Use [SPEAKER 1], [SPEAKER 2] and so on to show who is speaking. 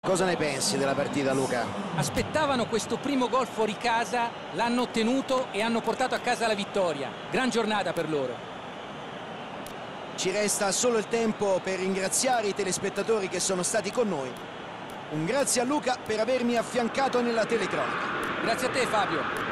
[SPEAKER 1] Cosa ne pensi della partita, Luca?
[SPEAKER 2] Aspettavano questo primo gol fuori casa, l'hanno ottenuto e hanno portato a casa la vittoria. Gran giornata per loro.
[SPEAKER 1] Ci resta solo il tempo per ringraziare i telespettatori che sono stati con noi. Un grazie a Luca per avermi affiancato nella telecronaca.
[SPEAKER 2] Grazie a te, Fabio.